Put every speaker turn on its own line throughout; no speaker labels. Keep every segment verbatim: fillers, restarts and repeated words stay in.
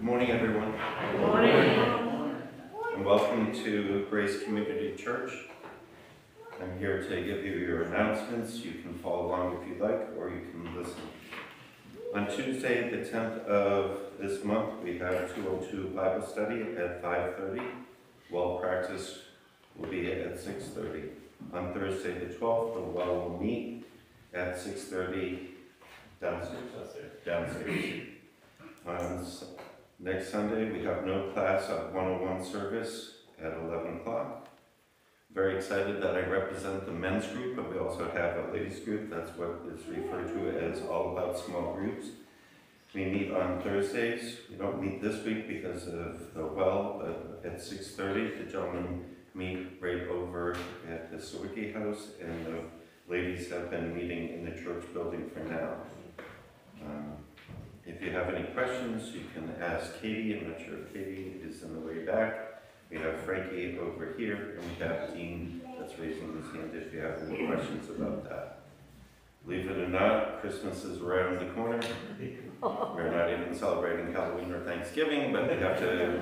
morning, everyone.
Good morning.
And welcome to Grace Community Church. I'm here to give you your announcements. You can follow along if you like, or you can listen. On Tuesday, the tenth of this month, we have two oh two Bible study at five thirty. Well practice will be at six thirty. On Thursday, the twelfth, the well will meet at six thirty downstairs. Downstairs. On next Sunday, we have no class at one oh one service at eleven o'clock. Very excited that I represent the men's group, but we also have a ladies group. That's what is referred to as All About Small Groups. We meet on Thursdays. We don't meet this week because of the well, but at six thirty, the gentlemen meet right over at the Sawicki House, and the ladies have been meeting in the church building for now. Um, If you have any questions, you can ask Katie. I'm not sure if Katie is in the way back. We have Frankie over here, and we have Dean that's raising his hand if you have any questions about that. Believe it or not, Christmas is around the corner. We're not even celebrating Halloween or Thanksgiving, but we have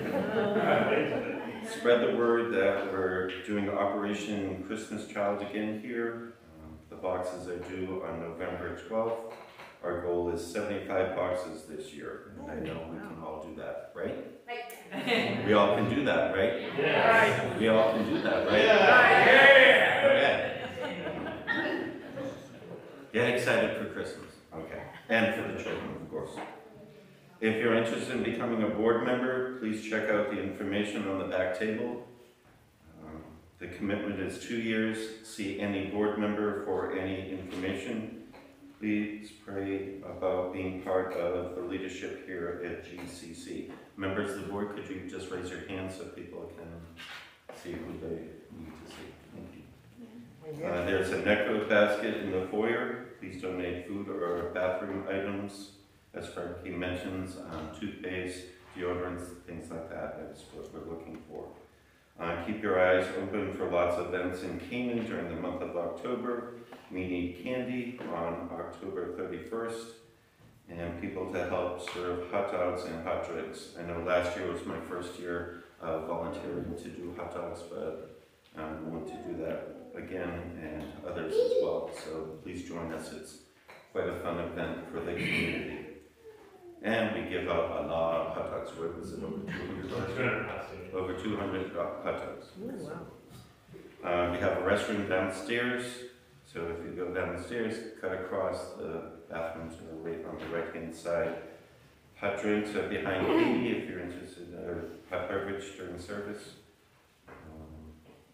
to spread the word that we're doing Operation Christmas Child again here. Um, the boxes are due on November twelfth. Our goal is seventy-five boxes this year, and I know we can all do that, right? Right. We all can do that, right? Yeah. We all can do that, right? Yeah. Yeah. Get excited for Christmas, okay? And for the children, of course. If you're interested in becoming a board member, please check out the information on the back table. Um, the commitment is two years. See any board member for any information. Please pray about being part of the leadership here at G C C. Members of the board, could you just raise your hand so people can see who they need to see? Thank you. Uh, there's a necro basket in the foyer. Please donate food or bathroom items. As Frankie mentions, um, toothpaste, deodorants, things like that. That's what we're looking for. Uh, keep your eyes open for lots of events in Canaan during the month of October. We need candy on October thirty-first, and people to help serve hot dogs and hot drinks. I know last year was my first year uh, volunteering to do hot dogs, but I'm going to do that again, and others as well. So please join us. It's quite a fun event for the community. And we give out a lot of hot dogs. What was it, over two hundred? Over two hundred hot dogs.
Oh, wow.
Uh, we have a restroom downstairs. So if you go down the stairs, cut across, the bathrooms are right on the right-hand side. Hot drinks are behind Katie if you're interested in a hot beverage during service. Um,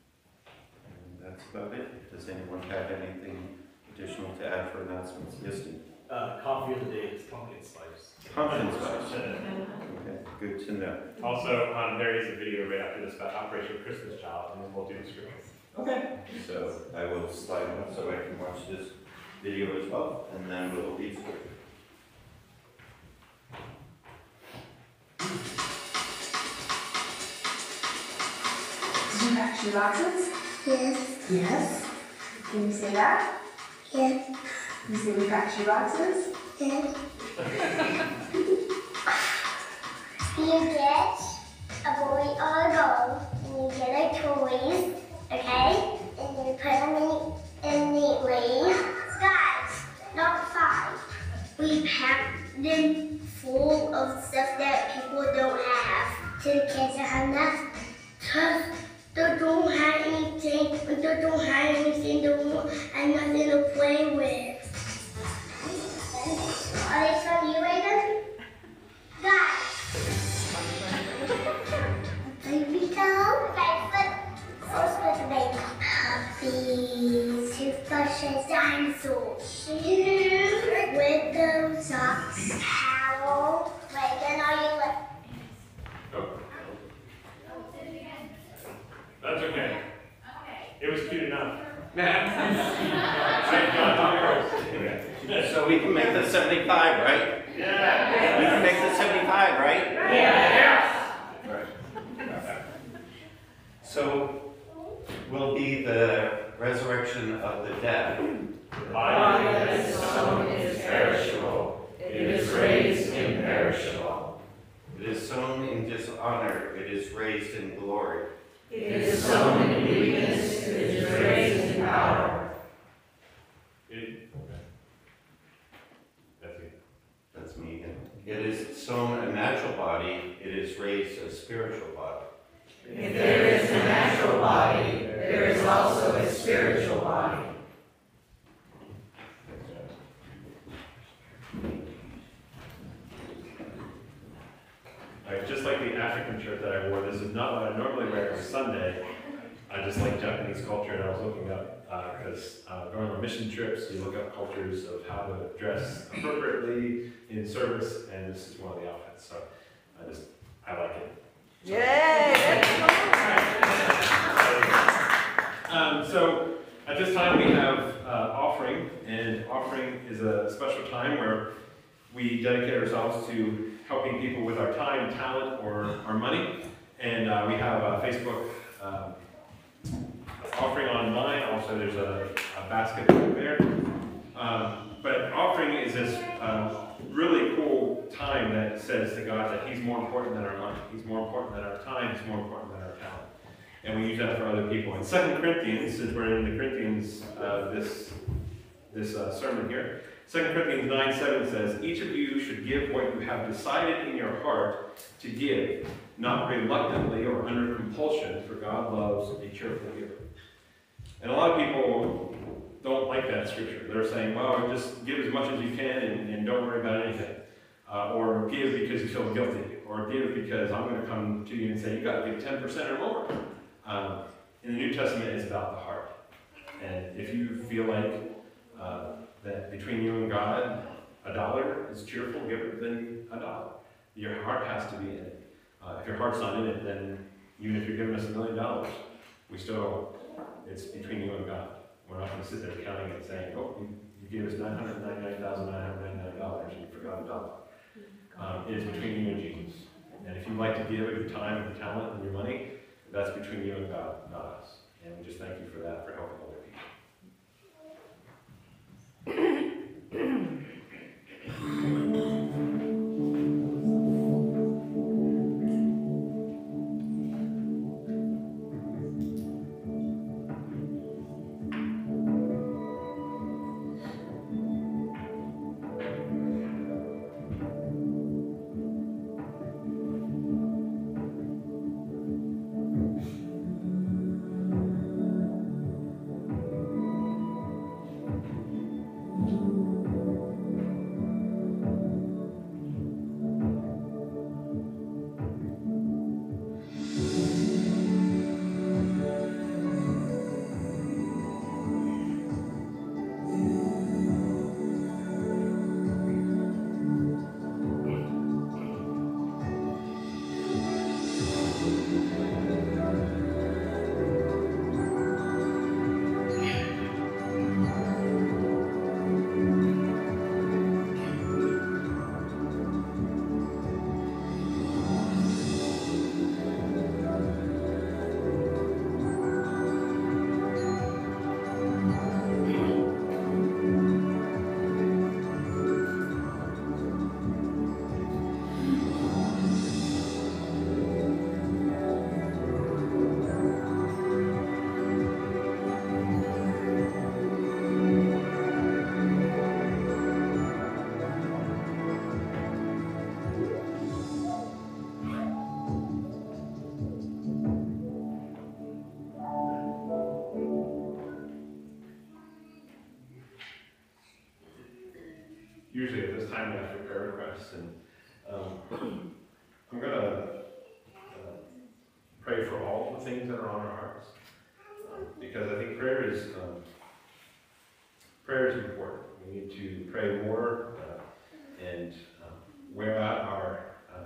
and that's about it. Does anyone have anything additional to add for announcements? Yes, Steve?
Uh, coffee of the day is pumpkin spice.
Pumpkin spice. Okay, good to know.
Also, um, there is a video right after this about Operation Christmas Child, and then we'll do the scripts.
Okay. So I will slide up so I can watch this video as well, and then we'll be through.
Did you pack your boxes?
Yes.
Yes. Can you say that?
Yes.
You say we packed your boxes?
Yes. You get a boy or a girl, and you get a toys, okay? And you put them in, in neatly. Guys, not five. We pack them full of stuff that people don't have. So the kids that have nothing. Cause they don't have anything, they don't have anything to want and nothing to play with. Are they from you, Raven? Guys. Baby doll? Okay, flip. First put the baby. Puppies, toothbrushes, dinosaurs, shoes, window, socks, towel. Reagan, are you left?
Oh. That's okay. It was cute enough.
So we can make the seventy-five, right?
Yeah.
We can make the seventy-five, right?
Yeah.
Right. So will be the resurrection of the dead.
The body that is sown is perishable. It is raised imperishable.
It is sown It is sown a natural body, it is raised a spiritual body.
If there is a natural body, there is also a spiritual body.
Alright, just like the African shirt that I wore, this is not what I normally wear on Sunday. I just like Japanese culture, and I was looking up, because uh, uh, going on mission trips, you look up cultures of how to dress appropriately in service, and this is one of the outfits, so I just, I like it.
Yay!
Um, so, at this time we have uh, offering, and offering is a special time where we dedicate ourselves to helping people with our time, talent, or our money, and uh, we have a Facebook um, offering online. Also, there's a, a basket over there. Um, but offering is this um, really cool time that says to God that He's more important than our money, He's more important than our time, He's more important than our talent. And we use that for other people. In Second Corinthians, since we're in the Corinthians, uh, this, this uh, sermon here, Second Corinthians nine seven says, each of you should give what you have decided in your heart to give, not reluctantly or under compulsion, for God loves a cheerful giver. And a lot of people don't like that scripture. They're saying, well, just give as much as you can and, and don't worry about anything. Uh, or give because you feel guilty. Or give because I'm going to come to you and say, you got to give ten percent or more. Um, in the New Testament, it's about the heart. And if you feel like uh, that between you and God, a dollar is cheerful, give it then a dollar. Your heart has to be in it. Uh, if your heart's not in it, then even if you're giving us a million dollars, we still, it's between you and God. We're not going to sit there counting and saying, oh, you, you gave us nine hundred ninety-nine thousand nine hundred ninety-nine dollars and you forgot a dollar. Um, it is between you and Jesus. And if you like to give your time and your talent and your money, that's between you and God, not us. And we just thank you for that, for helping other people. Usually at this time we ask for prayer requests, and um, I'm going to uh, pray for all the things that are on our hearts, um, because I think prayer is um, prayer is important. We need to pray more uh, and um, wear out our uh,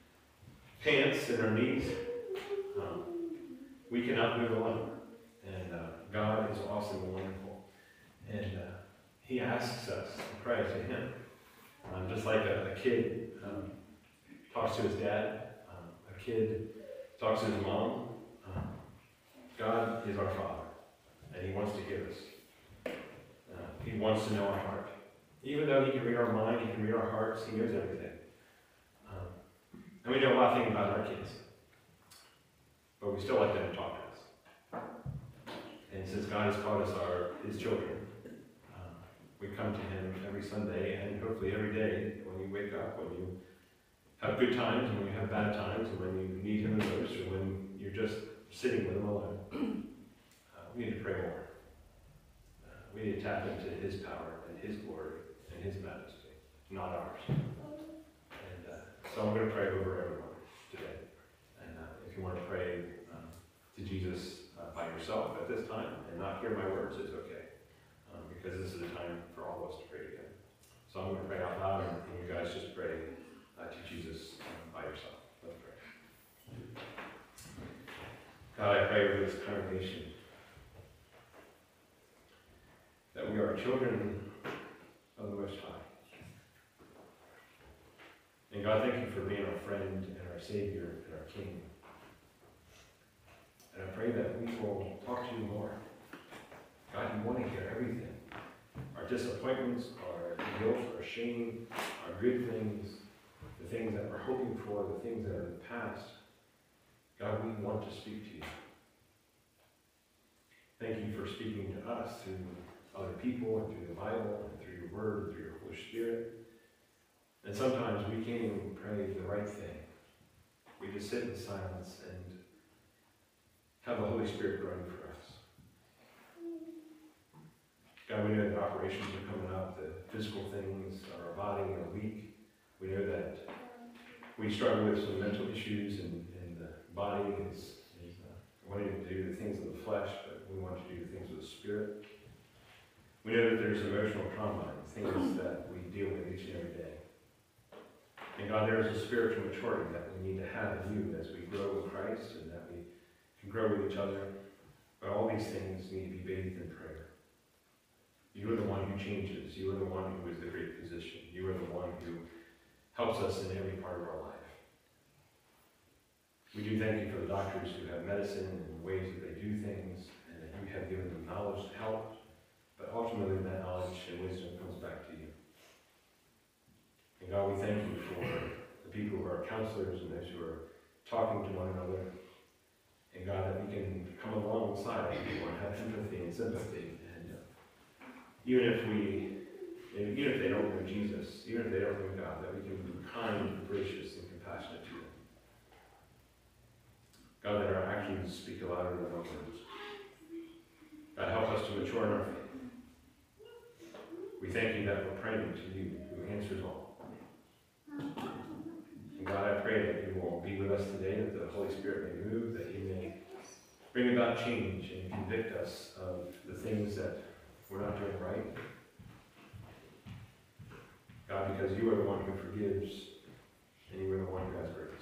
pants and our knees. Um, we cannot do it alone, and uh, God is awesome and wonderful, and uh, He asks us to pray to Him. Um, just like a, a kid um, talks to his dad, um, a kid talks to his mom. Um, God is our Father, and He wants to hear us. Uh, he wants to know our heart. Even though He can read our mind, He can read our hearts, He knows everything. Um, and we know a lot of things about our kids, but we still like them to talk to us. And since God has called us our His children, we come to him every Sunday and hopefully every day when you wake up, when you have good times and when you have bad times and when you need him the most or when you're just sitting with him alone. Uh, we need to pray more. Uh, we need to tap into his power and his glory and his majesty, not ours. And uh, so I'm going to pray over everyone today. And uh, if you want to pray um, to Jesus uh, by yourself at this time and not hear my words, it's okay. Um, because this is a time for all of us to pray together. So I'm going to pray out loud and, and you guys just pray uh, to Jesus um, by yourself. Let's pray. God, I pray over this congregation that we are children of the Most High. And God, thank you for being our friend and our Savior and our King. And I pray that we will talk to you more. God, you want to hear everything. Our disappointments, our guilt, our shame, our good things, the things that we're hoping for, the things that are in the past. God, we want to speak to you. Thank you for speaking to us through other people and through the Bible and through your word and through your Holy Spirit. And sometimes we can't even pray the right thing. We just sit in silence and have the Holy Spirit growing for us. God, we know that operations are coming up, that physical things of our body are weak. We know that we struggle with some mental issues and, and the body is, is uh, wanting to do the things of the flesh, but we want to do the things of the Spirit. We know that there's emotional trauma and things that we deal with each and every day. And God, there is a spiritual maturity that we need to have in you as we grow in Christ and that we can grow with each other. But all these things need to be bathed in prayer. You are the one who changes. You are the one who is the great physician. You are the one who helps us in every part of our life. We do thank you for the doctors who have medicine and ways that they do things, and that you have given them knowledge to help. But ultimately, that knowledge and wisdom comes back to you. And God, we thank you for the people who are counselors and those who are talking to one another. And God, that we can come alongside people and have empathy and sympathy. And uh, even if we, even if they don't know Jesus, even if they don't know God, that we can be kind and gracious and compassionate to them. God, that our actions speak louder than our words. God, help us to mature in our faith. We thank you that we're praying to you who answers all. And God, I pray that you will be with us today, that the Holy Spirit may move, that you may bring about change and convict us of the things that we're not doing right. God, because you are the one who forgives, and you are the one who has grace.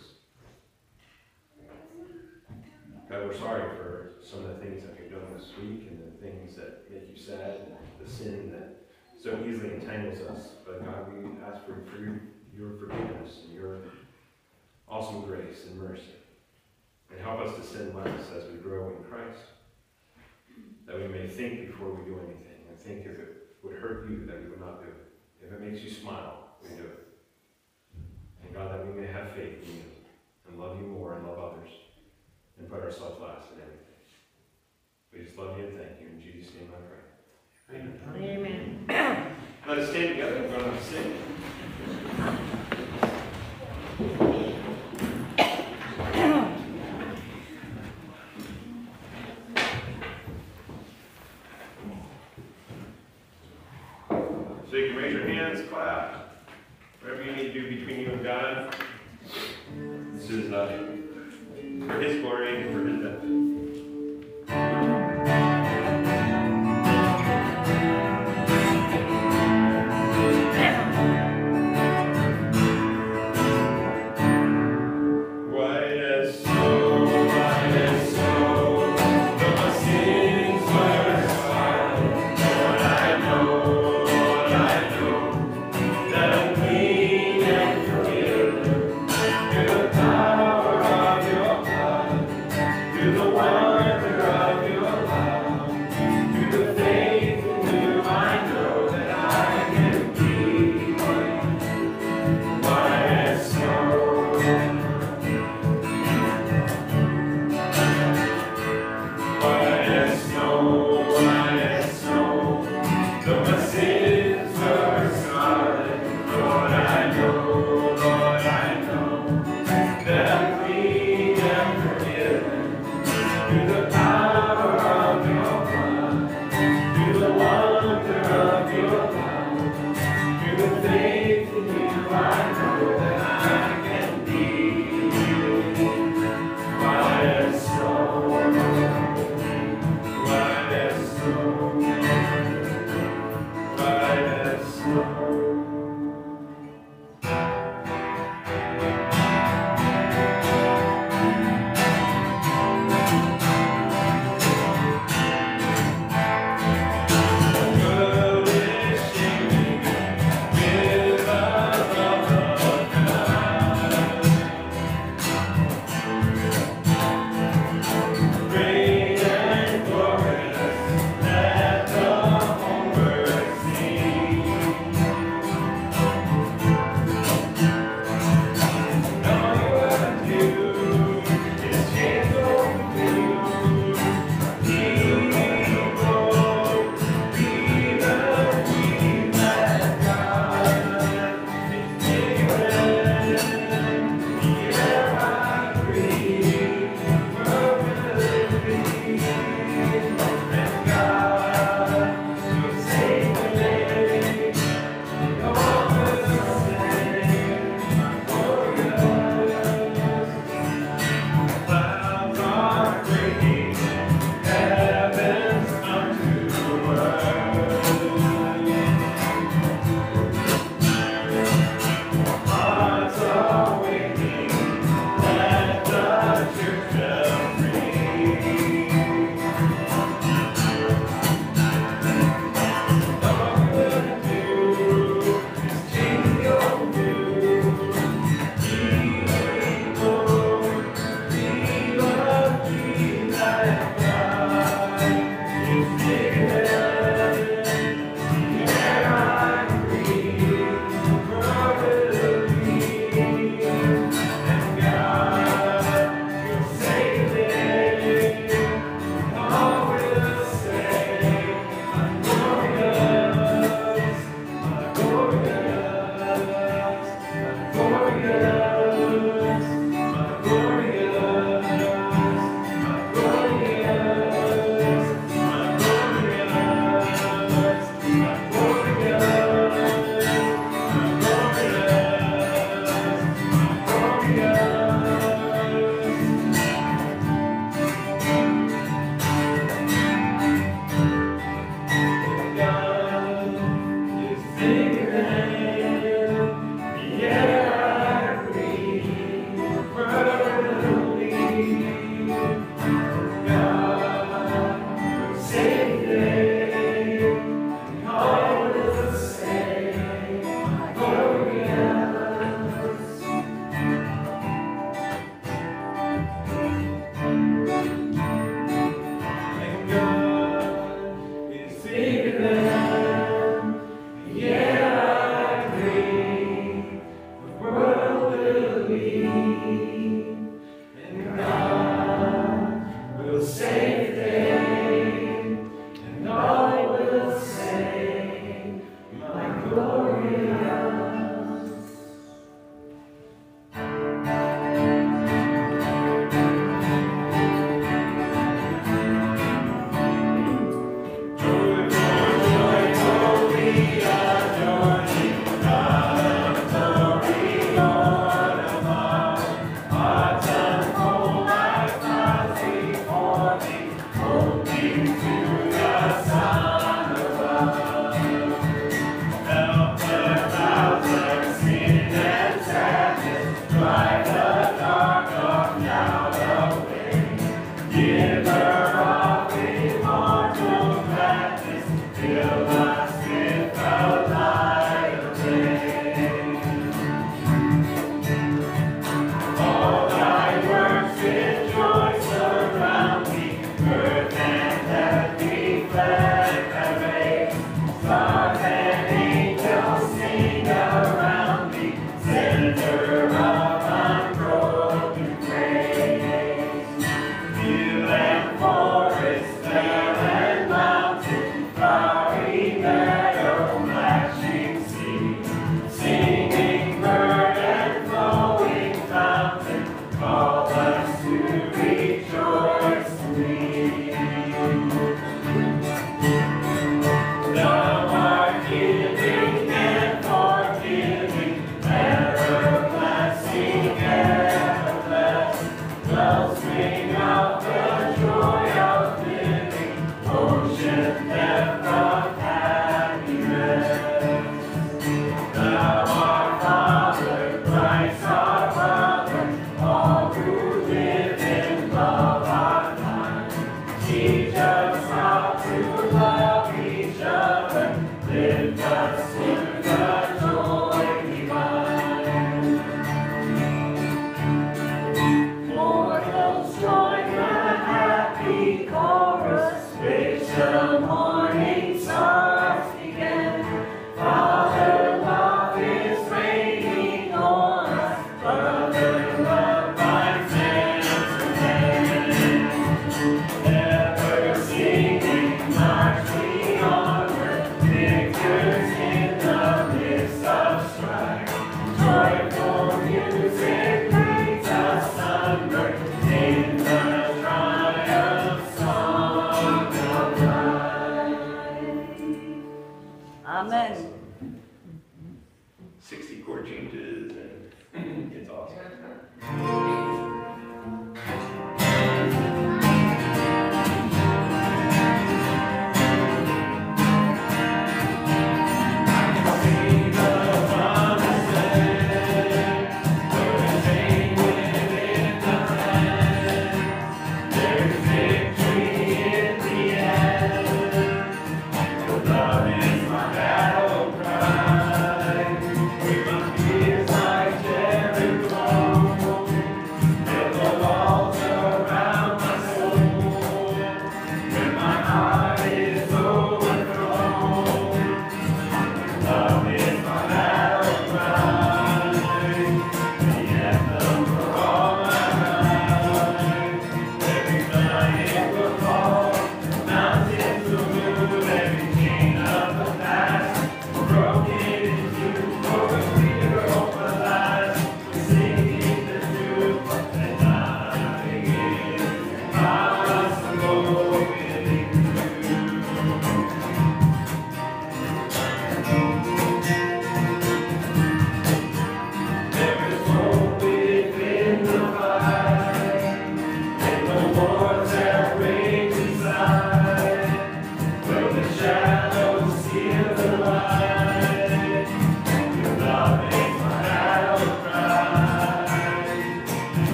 God, we're sorry for some of the things that we've done this week and the things that make you sad and the sin that so easily entangles us. But God, we ask for, for your, your forgiveness and your awesome grace and mercy. And help us to sin less as we grow in Christ. That we may think before we do anything. And think if it would hurt you, that we would not do it. If it makes you smile, we do it. And God, that we may have faith in you and love you more and love others. And put ourselves last in everything. We just love you and thank you. In Jesus' name I pray.
Amen.
Let us stand together. We're going to sing. So you can raise your hands, clap. Whatever you need to do between you and God. This is uh, for his glory and for his benefit.
The
sixty chord changes, and it's awesome.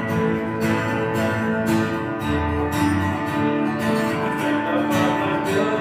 Good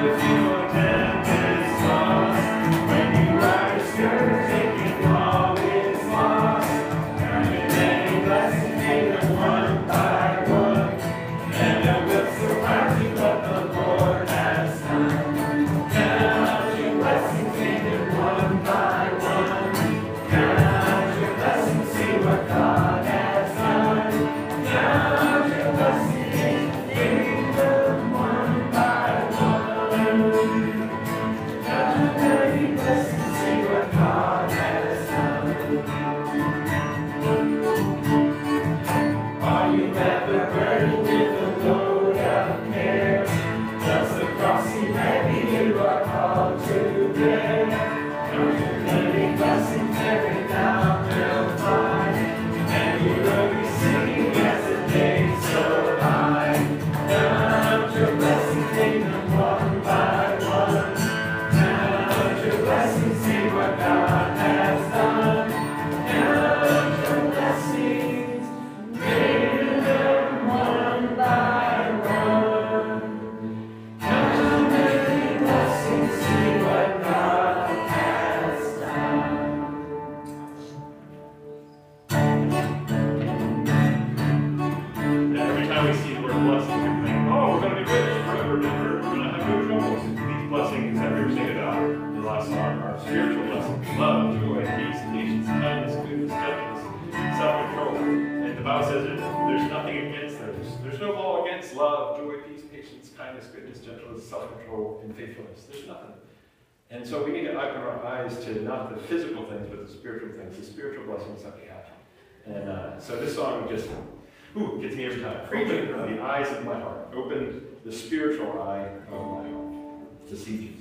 a blessing. And think, oh, we're going to be rich forever, never, we're going to have no troubles. These blessings that we were singing about in the last song are spiritual blessings. Love, joy, peace, patience, kindness, goodness, gentleness, self-control. And the Bible says that there's nothing against those. There's no law against love, joy, peace, patience, kindness, goodness, gentleness, self-control, and faithfulness. There's nothing. And so we need to open our eyes to not the physical things, but the spiritual things, the spiritual blessings that we have. And uh, so this song just, ooh, gets me every time. Open the eyes of my heart. Open the spiritual eye of my heart to see Jesus.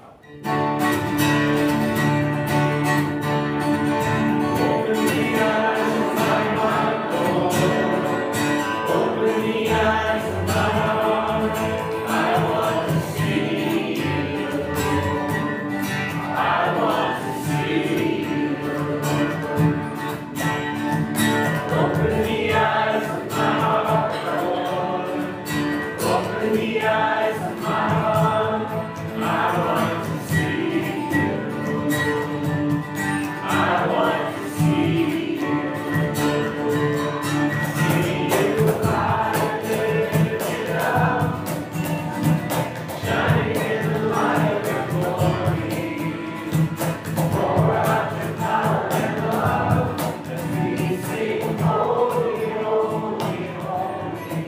Open the eyes of my heart, Lord. Open the eyes of my heart. I want to see you. I want to see you. Open the eyes of my heart, Lord. Open the eyes of my heart. I want to see you. I want to see you. See you high and lifted up, shining in the light of your glory. Pour out your power and love as we sing, holy, holy, holy.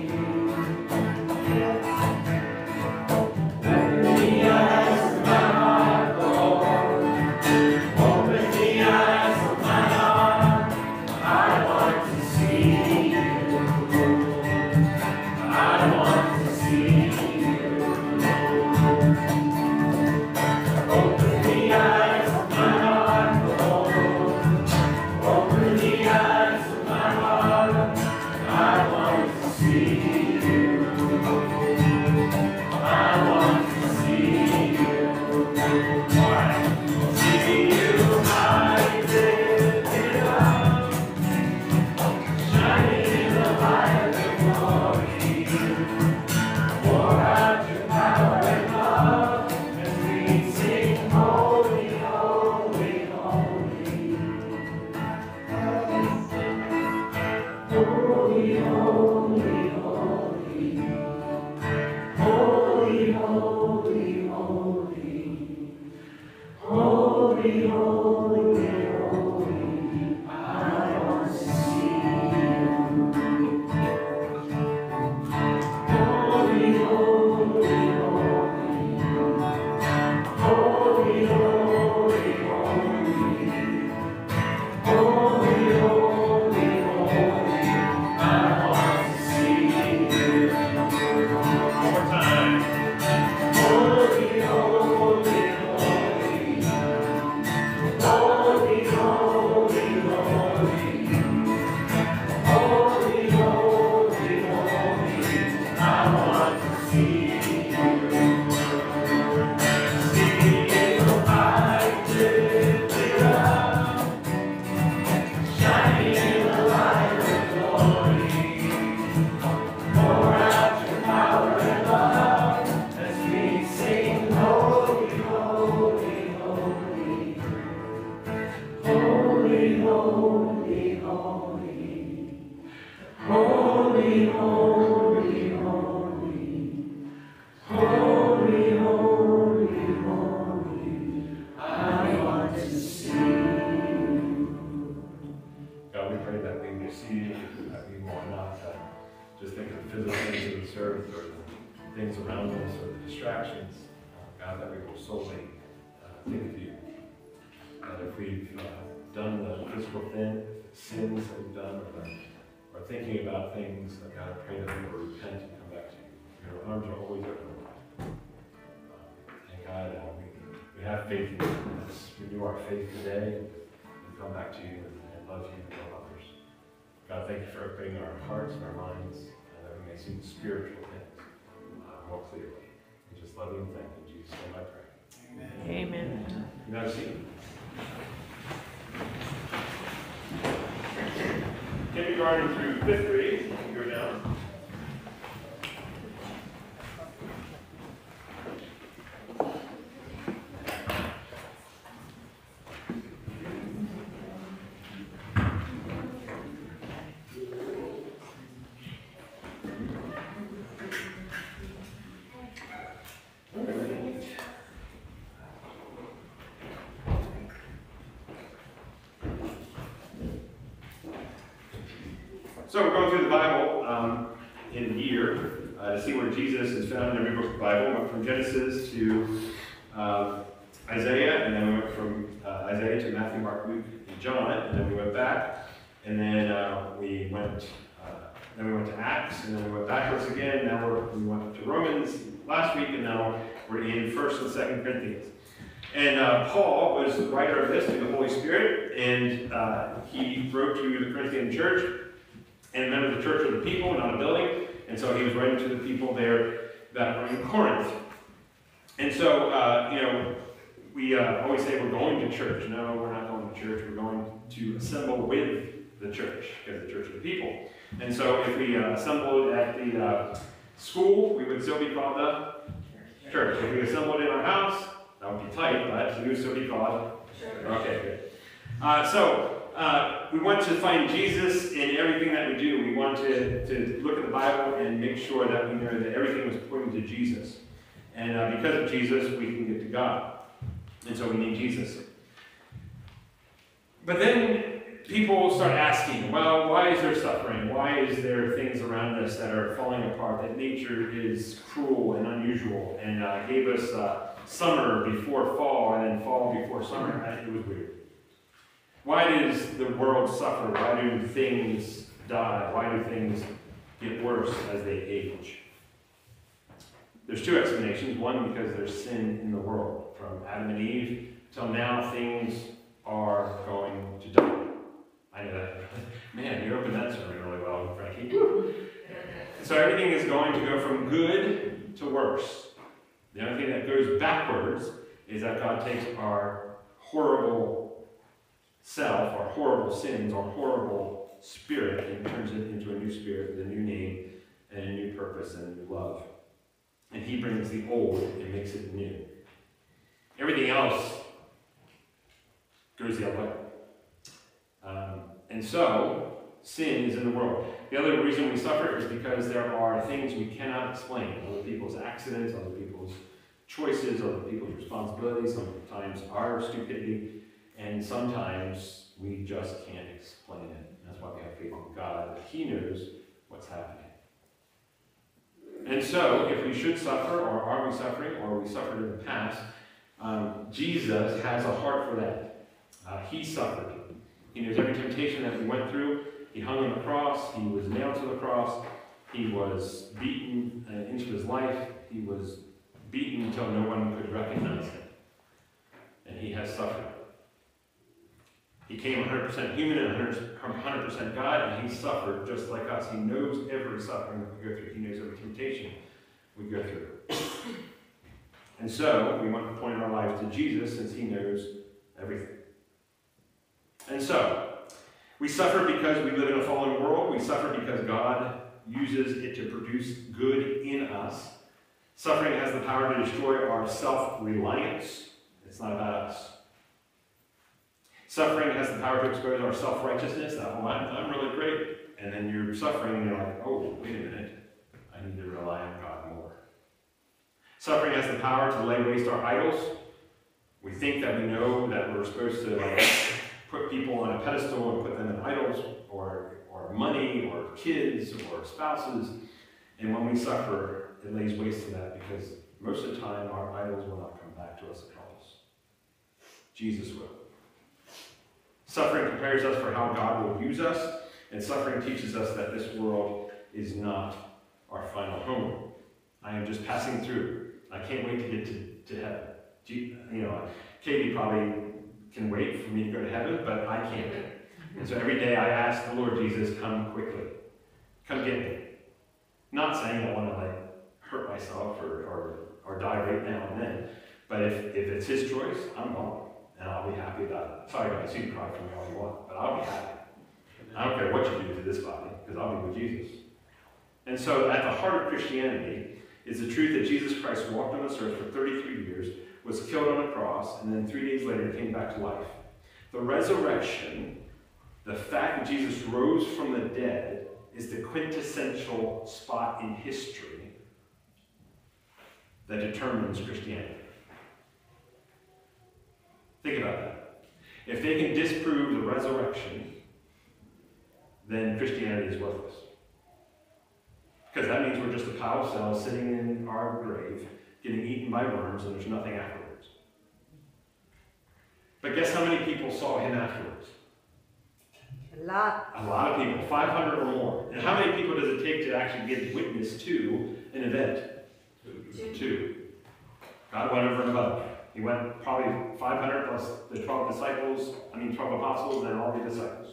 Open the eyes of my heart, Lord. Open the eyes of my heart. I want to see you. I want to see you. Open the eyes of my heart, Lord. Open the eyes of my heart. I want to see you. I want to see you. All right. See you high and lifted up, shining in the light of your glory. Pour out your power and love as we sing, holy, holy, holy. Holy, holy, holy. Holy, holy, holy. Holy, holy, holy. I want to see you. Holy, holy, holy. Holy, holy, holy. Holy, holy, holy. I want to see you. One more time. Holy, holy, holy. Holy, holy, holy. Holy, holy, holy. I want to see you. See you high lifted up, shining in the light of glory. Pour out your power and love as we sing, holy, holy, holy. Holy, holy, holy. Holy, holy, holy. Holy, holy, holy. I want to see you. God, we pray that we will see you, that we will not uh, just think of the physical things of this earth or the things around us or the distractions. Uh, God, that we will solely uh, think of you. That if we've uh, done the physical thin, sins that we've done or, or thinking about things, that God, I pray that we will repent and come back to you. Your arms are always open. Uh, and God, uh, we, we have faith in you. Let's renew our faith today and come back to you and, and love you and love others. God, thank you for opening our hearts and our minds and that we may see the spiritual things uh, more clearly. We just love you and thank you. In Jesus' name I pray.
Amen.
You know, see. Kindergarten through fifth grade, you can go down. So we're going through the Bible um, in a year uh, to see where Jesus is found in every book of the Bible. We went from Genesis to um, Isaiah, and then we went from uh, Isaiah to Matthew, Mark, Luke, and John, and then we went back, and then uh, we went, uh, then we went to Acts, and then we went backwards again. Now we're, we went to Romans last week, and now we're in First and Second Corinthians. And uh, Paul was the writer of this through the Holy Spirit, and uh, he wrote to the Corinthian church. And remember, the church was a people, not a building. And so he was writing to the people there that were in Corinth. And so, uh, you know, we uh, always say we're going to church. No, we're not going to church. We're going to assemble with the church, because the church is the people. And so if we uh, assembled at the uh, school, we would still be called the church. If we assembled in our house, that would be tight, but we would still be called church. Okay, good. Uh, so, Uh, we want to find Jesus in everything that we do. We want to, to look at the Bible and make sure that we know that everything was pointing to Jesus. And uh, because of Jesus, we can get to God. And so we need Jesus. But then people start asking, well, why is there suffering? Why is there things around us that are falling apart? That nature is cruel and unusual and uh, gave us uh, summer before fall and then fall before summer. It was weird. Why does the world suffer? Why do things die? Why do things get worse as they age? There's two explanations. One, because there's sin in the world. From Adam and Eve till now, things are going to die. I know that. Man, you opened that sermon really well, Frankie. So everything is going to go from good to worse. The only thing that goes backwards is that God takes our horrible self, our horrible sins, our horrible spirit, and turns it into a new spirit with a new name and a new purpose and a new love. And he brings the old and makes it new. Everything else goes the other way. Um, and so, sin is in the world. The other reason we suffer is because there are things we cannot explain. Other people's accidents, other people's choices, other people's responsibilities, sometimes our stupidity. And sometimes we just can't explain it. That's why we have faith in God, that he knows what's happening. And so, if we should suffer, or are we suffering, or we suffered in the past, um, Jesus has a heart for that. Uh, he suffered. He knows every temptation that we went through. He hung on the cross. He was nailed to the cross. He was beaten uh, into his life. He was beaten until no one could recognize him. And he has suffered. He came one hundred percent human and one hundred percent God, and he suffered just like us. He knows every suffering that we go through. He knows every temptation we go through. And so, we want to point our lives to Jesus, since he knows everything. And so, we suffer because we live in a fallen world. We suffer because God uses it to produce good in us. Suffering has the power to destroy our self-reliance. It's not about us. Suffering has the power to expose our self-righteousness. That, oh, I'm, I'm really great. And then you're suffering and you're like, oh, wait a minute. I need to rely on God more. Suffering has the power to lay waste our idols. We think that we know that we're supposed to like, put people on a pedestal and put them in idols, or, or money, or kids, or spouses. And when we suffer, it lays waste to that, because most of the time our idols will not come back to us and help us. Jesus will. Suffering prepares us for how God will use us, and suffering teaches us that this world is not our final home. I am just passing through. I can't wait to get to, to heaven. You know, Katie probably can wait for me to go to heaven, but I can't. And so every day I ask the Lord Jesus, come quickly. Come get me. Not saying I want to like hurt myself or, or, or die right now and then, but if, if it's his choice, I'm gone. And I'll be happy about it. Sorry guys, you can cry for me all you want, but I'll be happy. I don't care what you do to this body, because I'll be with Jesus. And so at the heart of Christianity is the truth that Jesus Christ walked on this earth for thirty-three years, was killed on a cross, and then three days later came back to life. The resurrection, the fact that Jesus rose from the dead, is the quintessential spot in history that determines Christianity. Think about that. If they can disprove the resurrection, then Christianity is worthless. Because that means we're just a pile of cells sitting in our grave, getting eaten by worms, and there's nothing afterwards. But guess how many people saw him afterwards?
A lot.
A lot of people, five hundred or more. And how many people does it take to actually give witness to an event? Two. Two. God went over and above. He went probably five hundred plus the twelve disciples, I mean twelve apostles, and all the disciples.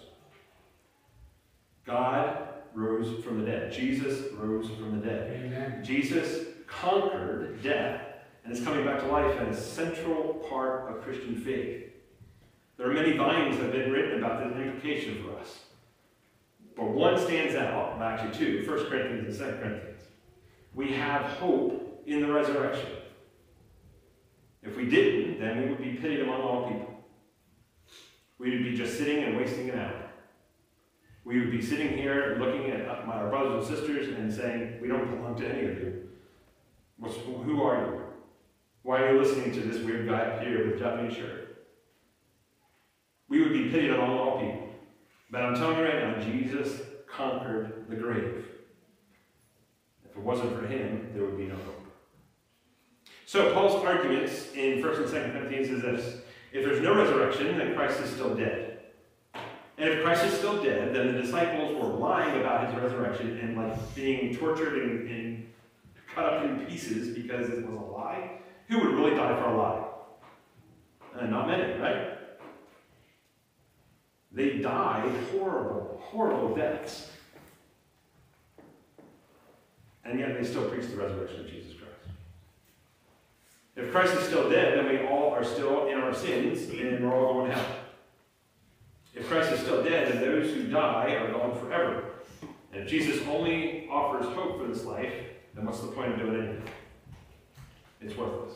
God rose from the dead. Jesus rose from the dead.
Amen.
Jesus conquered death and is coming back to life and a central part of Christian faith. There are many volumes that have been written about this implication for us. But one stands out, well, actually two, First Corinthians and Second Corinthians. We have hope in the resurrection. If we didn't, then we would be pitied among all people. We would be just sitting and wasting an hour. We would be sitting here looking at our brothers and sisters and saying, we don't belong to any of you. Who are you? Why are you listening to this weird guy up here with a Japanese shirt? We would be pitied among all people. But I'm telling you right now, Jesus conquered the grave. If it wasn't for him, there would be no hope. So Paul's arguments in First and Second Corinthians is this: if there's no resurrection, then Christ is still dead. And if Christ is still dead, then the disciples were lying about his resurrection and like being tortured and, and cut up in pieces because it was a lie. Who would really die for a lie? Uh, not many, right? They died horrible, horrible deaths. And yet they still preach the resurrection of Jesus Christ. If Christ is still dead, then we all are still in our sins and we're all going to hell. If Christ is still dead, then those who die are gone forever. And if Jesus only offers hope for this life, then what's the point of doing anything? It's worthless.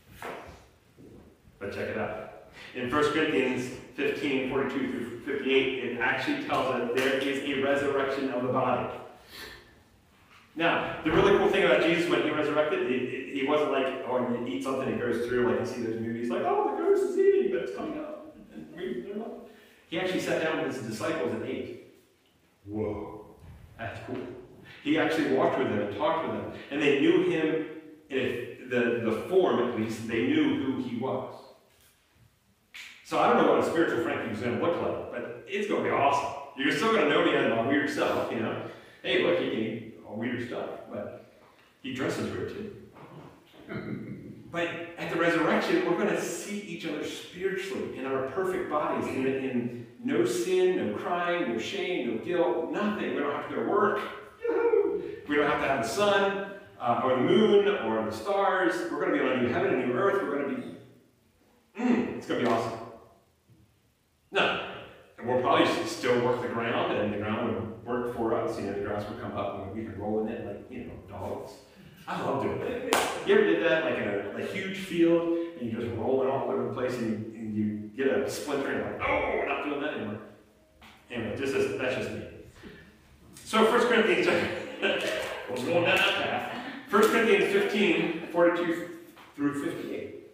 But check it out. In First Corinthians fifteen, forty-two through fifty-eight, it actually tells us there is a resurrection of the body. Now, the really cool thing about Jesus when he resurrected, he, he wasn't like, oh, when you eat something, it goes through, like you see those movies, like, oh, the ghost is eating, but it's coming up. And we, they're not. He actually sat down with his disciples and ate. Whoa, that's cool. He actually walked with them and talked with them. And they knew him, in the, the form at least, they knew who he was. So I don't know what a spiritual Frankie is going to look like, but it's going to be awesome. You're still going to know me and all weird stuff, you know. Hey, look, he can eat all weird stuff, but he dresses weird too. But at the resurrection, we're going to see each other spiritually in our perfect bodies, in, in no sin, no crying, no shame, no guilt, nothing. We don't have to go to work. We don't have to have the sun, uh, or the moon, or the stars. We're going to be on a new heaven and a new earth. We're going to be, mm, it's going to be awesome. No, and we'll probably still work the ground, and the ground would work for us. You know, the grass would come up, and we could roll in it like, you know, dogs. I love doing it. You ever did that, like in a, a huge field, and you just roll it all over the place, and you, and you get a splinter, and you're like, oh, we're not doing that anymore. Anyway, just as, that's just me. So First Corinthians, we're going down that path. First Corinthians fifteen, forty-two through fifty-eight.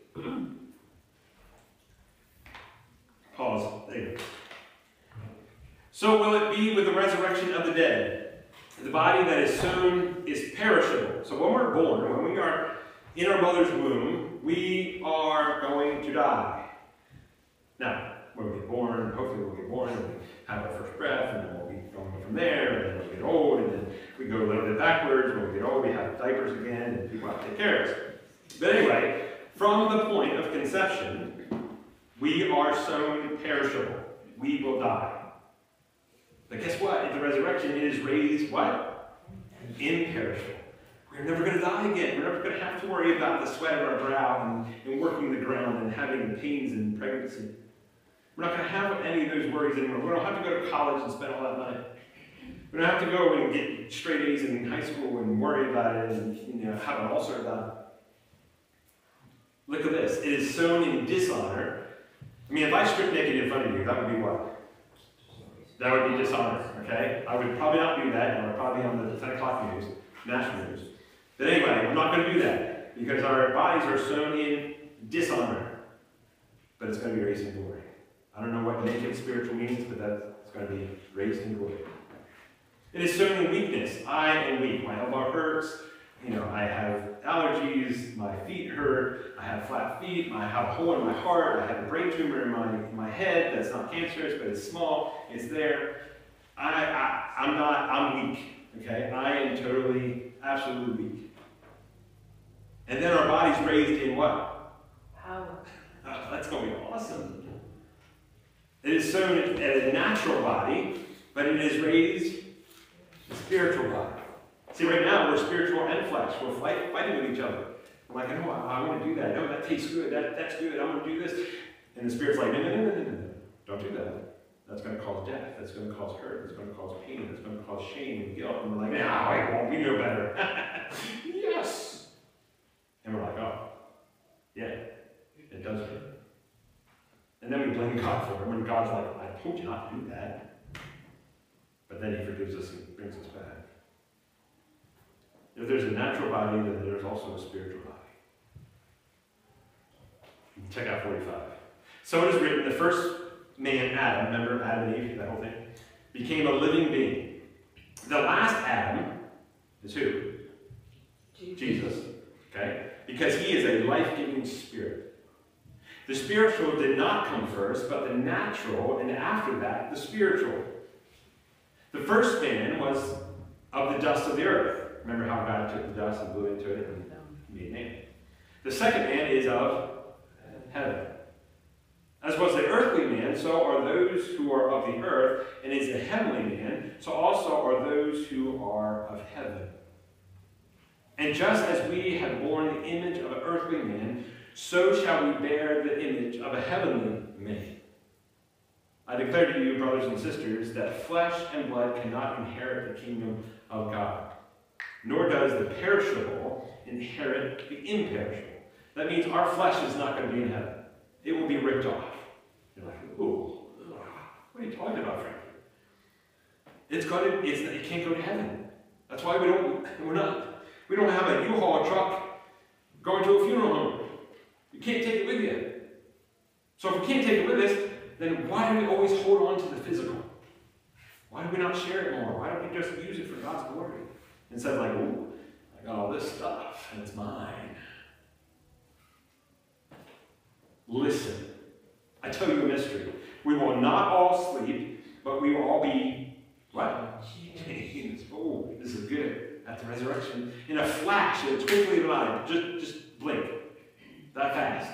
Pause. There you go. So will it be with the resurrection of the dead? The body that is sown is perishable. So when we're born, when we are in our mother's womb, we are going to die. Now, when we get born, hopefully we'll get born, and we have our first breath, and then we'll be going from there, and then we'll get old, and then we go a little bit backwards. When we get old, we have diapers again, and people have to take care of us. But anyway, from the point of conception, we are sown perishable. We will die. But guess what? At the resurrection, it is raised what? Imperishable. We're never going to die again. We're never going to have to worry about the sweat of our brow and, and working the ground and having the pains in pregnancy. We're not going to have any of those worries anymore. We don't have to go to college and spend all that money. We don't have to go and get straight A's in high school and worry about it and, you know, have an ulcer about it. Look at this. It is sown in dishonor. I mean, if I stripped naked in front of you, that would be what? That would be dishonor, okay? I would probably not do that, and I would probably be on the ten o'clock news, national news. But anyway, I'm not going to do that, because our bodies are sown in dishonor. But it's going to be raised in glory. I don't know what naked spiritual means, but that's going to be raised in glory. It is sown in weakness. I am weak. My elbow hurts. You know, I have allergies. My feet hurt. I have flat feet. I have a hole in my heart. I have a brain tumor in my, in my head that's not cancerous, but it's small. It's there. I, I, I'm not, I'm weak. Okay? I am totally, absolutely weak. And then our body's raised in what?
Power.
Oh, that's going to be awesome. It is sown in a natural body, but it is raised a spiritual body. See, right now, we're spiritual and flesh. We're fight, fighting with each other. I'm like, no, I, I want to do that. No, that tastes good. That, that's good. I want to do this. And the Spirit's like, no, no, no, no, no, no. Don't do that. That's going to cause death. That's going to cause hurt. That's going to cause pain. That's going to cause shame and guilt. And we're like, no, I won't. We know better. Yes. And we're like, oh, yeah, it does hurt. And then we blame God for it. When God's like, I told you not to do that. But then he forgives us and brings us back. If there's a natural body, then there's also a spiritual body. Check out forty-five. So it is written, the first man, Adam, remember Adam and Eve, that whole thing, became a living being. The last Adam is who?
Jesus.
Jesus. Okay? Because he is a life-giving spirit. The spiritual did not come first, but the natural, and after that, the spiritual. The first man was of the dust of the earth. Remember how God took the dust and blew into it and made man. The second man is of heaven. As was the earthly man, so are those who are of the earth, and is a heavenly man, so also are those who are of heaven. And just as we have borne the image of an earthly man, so shall we bear the image of a heavenly man. I declare to you, brothers and sisters, that flesh and blood cannot inherit the kingdom of God, nor does the perishable inherit the imperishable. That means our flesh is not going to be in heaven. It will be ripped off. You're like, ooh, what are you talking about, Frank? It's going to, it's, it can't go to heaven. That's why we don't, we're not, we don't have a U-Haul truck going to a funeral home. You can't take it with you. So if we can't take it with us, then why do we always hold on to the physical? Why do we not share it more? Why don't we just use it for God's glory? Instead of like, ooh, I got all this stuff, and it's mine. Listen, I tell you a mystery. We will not all sleep, but we will all be, what? Changed. Oh, this is good. At the resurrection, in a flash, in a twinkling of an eye, just, just blink. That fast.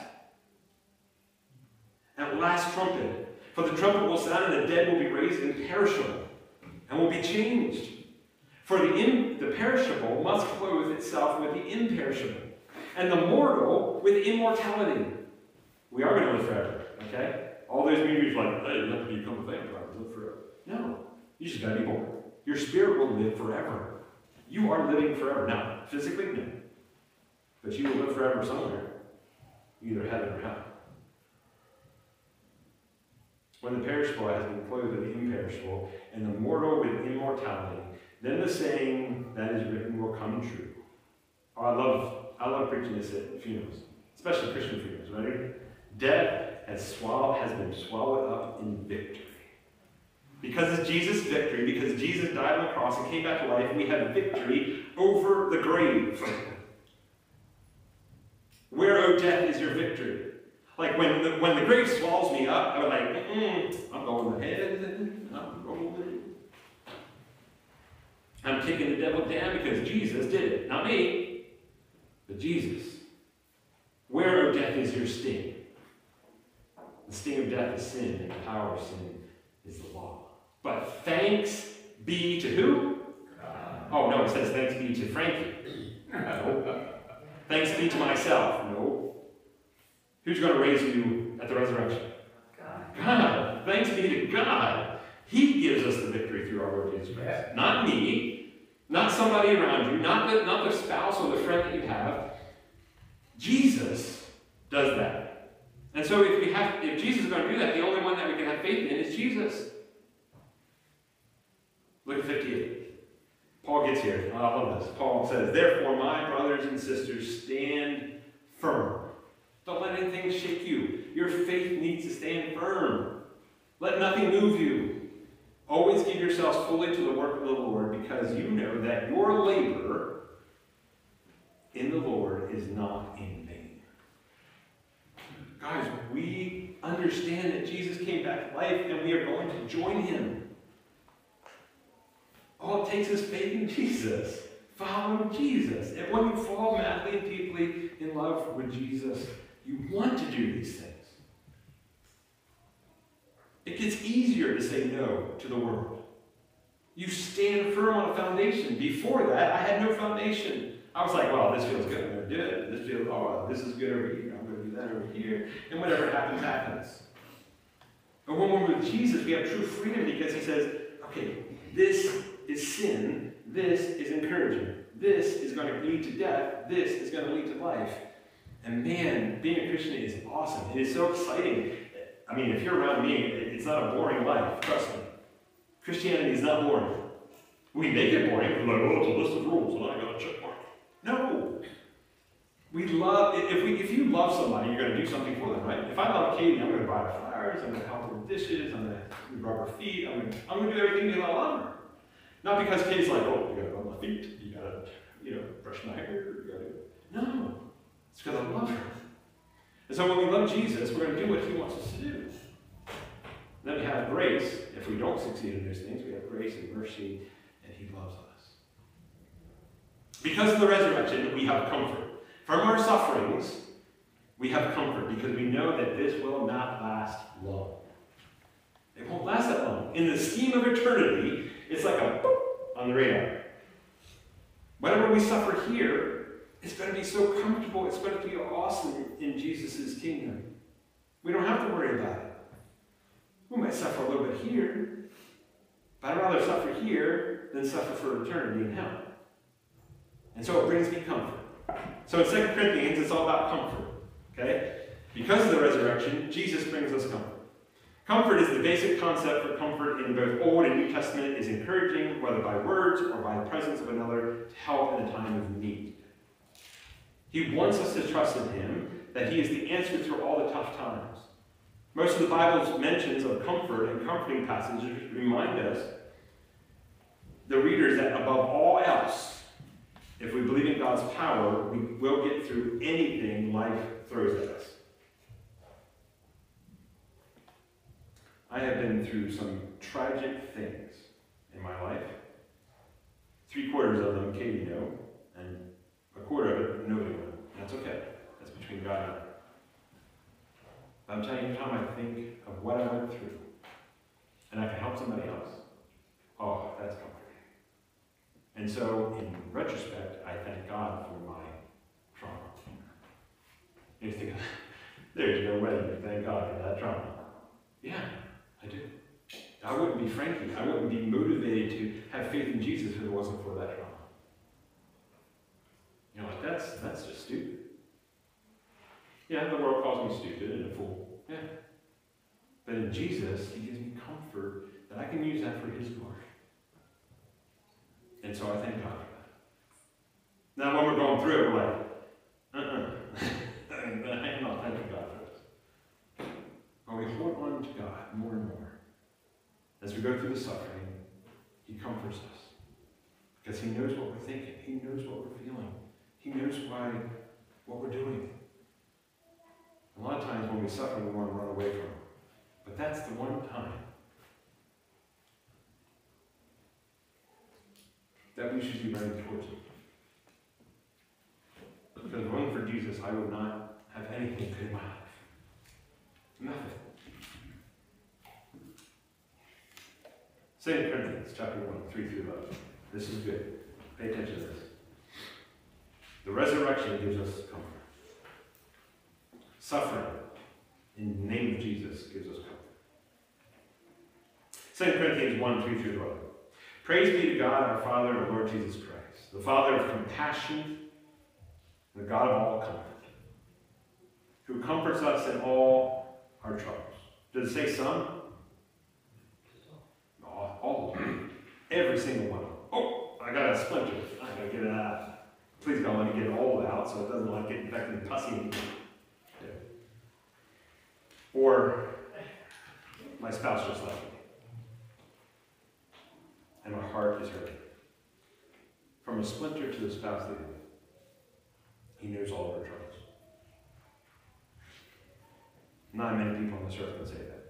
At last trumpet, for the trumpet will sound, and the dead will be raised imperishable, and will be changed. For the, in, the perishable must clothe itself with the imperishable, and the mortal with immortality. We are going to live forever, okay? All those movies like, hey, you have to become a vampire and live forever. No, you just got to be born. Your spirit will live forever. You are living forever. Now, physically, no. But you will live forever somewhere. Either heaven or hell. When the perishable has been clothed with the imperishable, and the mortal with immortality, then the saying that is written will come true. Oh, I love, I love preaching this at funerals, especially Christian funerals, right? Death has swallowed, has been swallowed up in victory. Because of Jesus' victory, because Jesus died on the cross and came back to life, we have victory over the grave. Where, O death, is your victory? Like when the, when the grave swallows me up, I'm like, mm-mm, I'm going ahead, I'm rolling. I'm kicking the devil down because Jesus did it. Not me, but Jesus. Where, O death, is your sting? The sting of death is sin, and the power of sin is the law. But thanks be to who? God. Oh, no, it says thanks be to Frankie. No. Thanks be to myself. No. Who's going to raise you at the resurrection? God. God. Thanks be to God. He gives us the victory through our Lord Jesus Christ. Yeah. Not me, not somebody around you, not the, not the spouse or the friend that you have. Jesus does that. And so if we have, if Jesus is going to do that, the only one that we can have faith in is Jesus. Look at fifty-eight. Paul gets here. Oh, I love this. Paul says, therefore, my brothers and sisters, stand firm. Don't let anything shake you. Your faith needs to stand firm. Let nothing move you. Always give yourselves fully to the work of the Lord, because you know that your labor in the Lord is not in vain. Guys, we understand that Jesus came back to life, and we are going to join him. All it takes is faith in Jesus. Follow Jesus. And when you fall madly and deeply in love with Jesus, you want to do these things. It gets easier to say no to the world. You stand firm on a foundation. Before that, I had no foundation. I was like, well, this feels good, I'm going to do it. This feels, oh, this is good over here, I'm going to do that over here. And whatever happens, happens. But when we're with Jesus, we have true freedom, because he says, okay, this is sin, this is encouragement, this is going to lead to death, this is going to lead to life. And man, being a Christian is awesome. It is so exciting. I mean, if you're around me, it's not a boring life, trust me. Christianity is not boring. We make it boring. We're like, oh, it's a list of rules, and I got a check mark. No. We love, if we, if you love somebody, you're going to do something for them, right? If I love Katie, I'm going to buy her flowers, I'm going to help her with dishes, I'm going to rub her feet, I'm going to, I'm going to do everything because I love her. Not because Katie's like, oh, you got to rub my feet, you got to, you know, brush my hair, you got to. No. It's because I love her. And so when we love Jesus, we're going to do what he wants us to do. Then we have grace. If we don't succeed in those things, we have grace and mercy, and he loves us. Because of the resurrection, we have comfort. From our sufferings, we have comfort, because we know that this will not last long. It won't last that long. In the scheme of eternity, it's like a boop on the radar. Whatever we suffer here, it's going to be so comfortable, it's going to be awesome in Jesus' kingdom. We don't have to worry about it. We might suffer a little bit here, but I'd rather suffer here than suffer for eternity in hell. And so it brings me comfort. So in Second Corinthians, it's all about comfort. Okay? Because of the resurrection, Jesus brings us comfort. Comfort is the basic concept for comfort in both Old and New Testament. It is encouraging, whether by words or by the presence of another, to help in a time of need. He wants us to trust in him, that he is the answer through all the tough times. Most of the Bible's mentions of comfort and comforting passages remind us, the readers, that above all else, if we believe in God's power, we will get through anything life throws at us. I have been through some tragic things in my life. Three quarters of them Katie know, and a quarter of it nobody knows. That's okay. That's between God and I. I'm telling you, every time I think of what I went through, and I can help somebody else, oh, that's comforting. And so, in retrospect, I thank God for my trauma. You think, there's no way to thank God for that trauma. Yeah, I do. I wouldn't be Frankie. I wouldn't be motivated to have faith in Jesus if it wasn't for that trauma. You know, like, that's, that's just stupid. Yeah, the world calls me stupid and a fool. Yeah. But in Jesus, he gives me comfort that I can use that for his glory. And so I thank God for that. Now, when we're going through it, we're like, uh-uh. I'm not thanking God for this. But we hold on to God more and more. As we go through the suffering, he comforts us. Because he knows what we're thinking. He knows what we're feeling. He knows why, what we're doing. A lot of times when we suffer, we want to run away from him. But that's the one time that we should be running towards him. Because if it wasn't for Jesus, I would not have anything good in my life. Nothing. Second Corinthians chapter one, three through eleven. This is good. Pay attention to this. The resurrection gives us comfort. Suffering in the name of Jesus gives us comfort. Second Corinthians one, three through eleven. Praise be to God, our Father and our Lord Jesus Christ, the Father of compassion, and the God of all comfort, who comforts us in all our troubles. Does it say some? All, all of them. Every single one of them. Oh, I got a splinter. I gotta get it out. Please God, let me get it all out so it doesn't like get infected and pussy anymore. Yeah. Or my spouse just left me. and our heart is hurting. From a splinter to the spouse leader, he knows all of our troubles. Not many people on this earth can say that.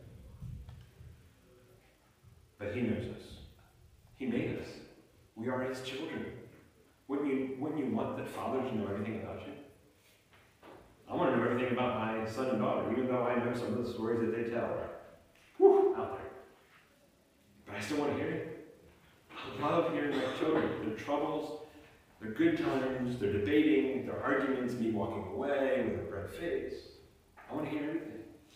But he knows us. He made us. We are his children. Wouldn't you, wouldn't you want that fathers know everything about you? I want to know everything about my son and daughter, even though I know some of the stories that they tell whew, out there. But I still want to hear it. I love hearing my children, their troubles, their good times, their debating, their arguments, me walking away with a red face. I want to hear everything.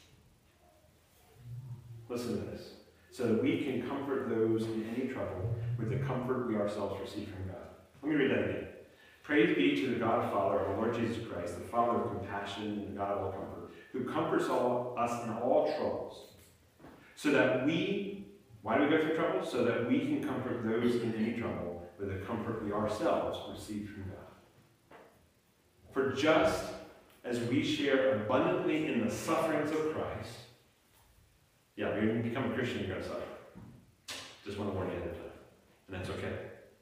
Listen to this. So that we can comfort those in any trouble with the comfort we ourselves receive from God. Let me read that again. Praise be to the God and Father of our Lord Jesus Christ, the Father of compassion and the God of all comfort, who comforts all us in all troubles, so that we, why do we go through trouble? So that we can comfort those in any trouble with the comfort we ourselves receive from God. For just as we share abundantly in the sufferings of Christ, yeah, when you become a Christian, you're going to suffer. Just want to warn you ahead of time. And that's okay.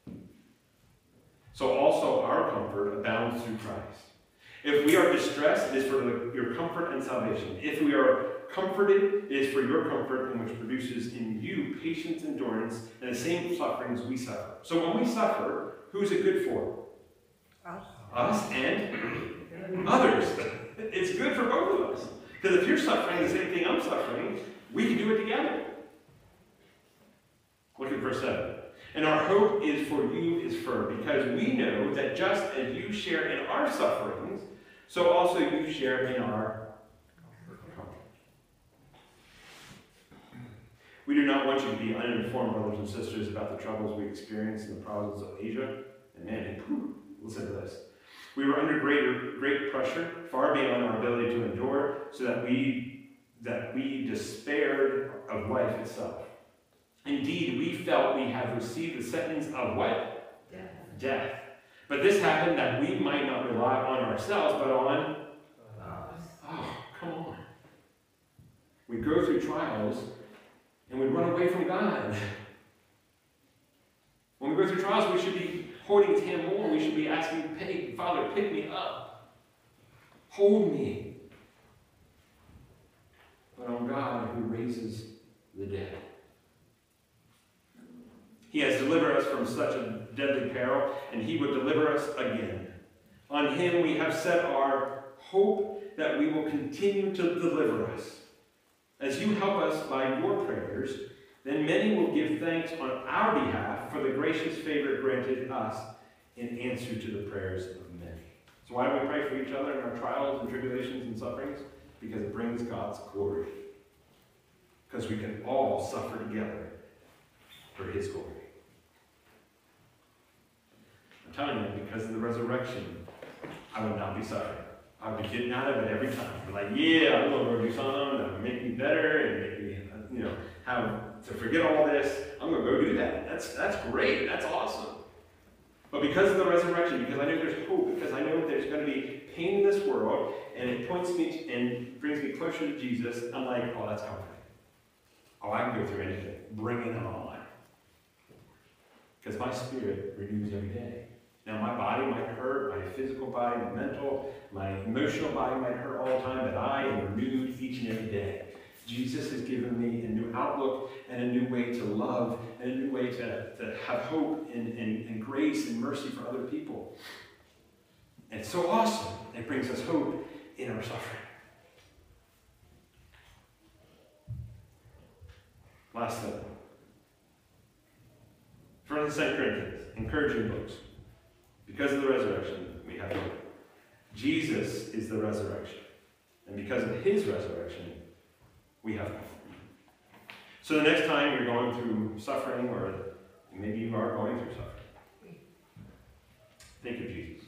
So also our comfort abounds through Christ. If we are distressed, it is for the, your comfort and salvation. If we are comforted, it is for your comfort, and which produces in you patience, endurance, and the same sufferings we suffer. So when we suffer, who's it good for? Us. Us and others. It's good for both of us. Because if you're suffering the same thing I'm suffering, we can do it together. Look at verse seven. And our hope is for you is firm, because we know that just as you share in our sufferings, so also you share in our comfort. We do not want you to be uninformed, brothers and sisters, about the troubles we experience in the province of Asia. And man, whew, listen to this. We were under greater, great pressure, far beyond our ability to endure, so that we that we despaired of life itself. Indeed, we felt we had received the sentence of what? Death. Death. But this happened that we might not rely on ourselves, but on us. Oh, come on. We go through trials, and we run away from God. When we go through trials, we should be holding to him more. We should be asking, hey, Father, pick me up. Hold me. But on God who raises the dead. He has delivered us from such a deadly peril, and he would deliver us again. On him we have set our hope that we will continue to deliver us. As you help us by your prayers, then many will give thanks on our behalf for the gracious favor granted us in answer to the prayers of many. So why do we pray for each other in our trials and tribulations and sufferings? Because it brings God's glory. Because we can all suffer together for his glory. I'm telling you, because of the resurrection, I would not be suffering. I would be getting out of it every time. Be like, yeah, I'm going to go do something that will make me better and make me, you know, have to forget all this. I'm going to go do that. That's that's great. That's awesome. But because of the resurrection, because I know there's hope, because I know there's going to be pain in this world, and it points me to, and brings me closer to Jesus, I'm like, oh, that's comforting. Oh, I can go through anything. Bring it on. Because my spirit renews every day. Now, my body might hurt, my physical body, my mental, my emotional body might hurt all the time, but I am renewed each and every day. Jesus has given me a new outlook and a new way to love and a new way to, to have hope and, and, and grace and mercy for other people. And it's so awesome. It brings us hope in our suffering. Last step. First and Second Corinthians, encouraging books. Because of the resurrection, we have hope. Jesus is the resurrection. And because of his resurrection, we have hope. So the next time you're going through suffering, or maybe you are going through suffering, think of Jesus.